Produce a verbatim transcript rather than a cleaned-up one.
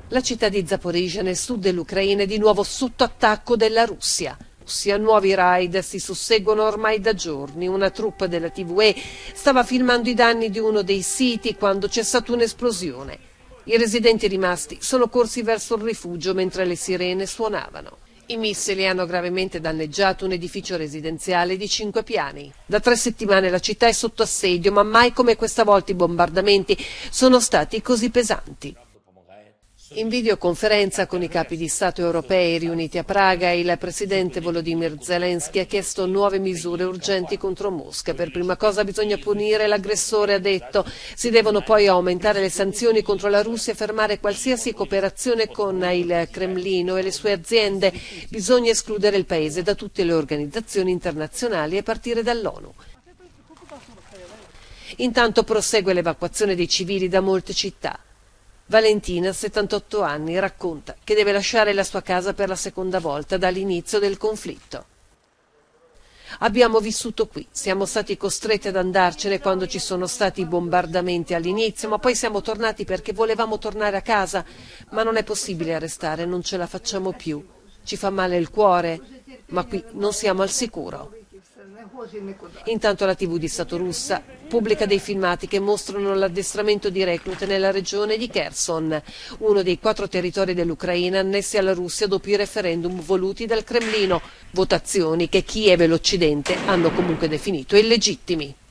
La città di Zaporizhzhia nel sud dell'Ucraina è di nuovo sotto attacco della Russia. Ossia, nuovi raid si susseguono ormai da giorni. Una troupe della tivù stava filmando i danni di uno dei siti quando c'è stata un'esplosione. I residenti rimasti sono corsi verso il rifugio mentre le sirene suonavano. I missili hanno gravemente danneggiato un edificio residenziale di cinque piani. Da tre settimane la città è sotto assedio, ma mai come questa volta i bombardamenti sono stati così pesanti. In videoconferenza con i capi di Stato europei riuniti a Praga, il presidente Volodymyr Zelensky ha chiesto nuove misure urgenti contro Mosca. Per prima cosa bisogna punire l'aggressore, ha detto. Si devono poi aumentare le sanzioni contro la Russia e fermare qualsiasi cooperazione con il Cremlino e le sue aziende. Bisogna escludere il paese da tutte le organizzazioni internazionali a partire dall'ONU. Intanto prosegue l'evacuazione dei civili da molte città. Valentina, settantotto anni, racconta che deve lasciare la sua casa per la seconda volta dall'inizio del conflitto. Abbiamo vissuto qui, siamo stati costretti ad andarcene quando ci sono stati i bombardamenti all'inizio, ma poi siamo tornati perché volevamo tornare a casa, ma non è possibile restare, non ce la facciamo più. Ci fa male il cuore, ma qui non siamo al sicuro. Intanto la tivù di Stato russa pubblica dei filmati che mostrano l'addestramento di reclute nella regione di Kherson, uno dei quattro territori dell'Ucraina annessi alla Russia dopo i referendum voluti dal Cremlino, votazioni che Kiev e l'Occidente hanno comunque definito illegittimi.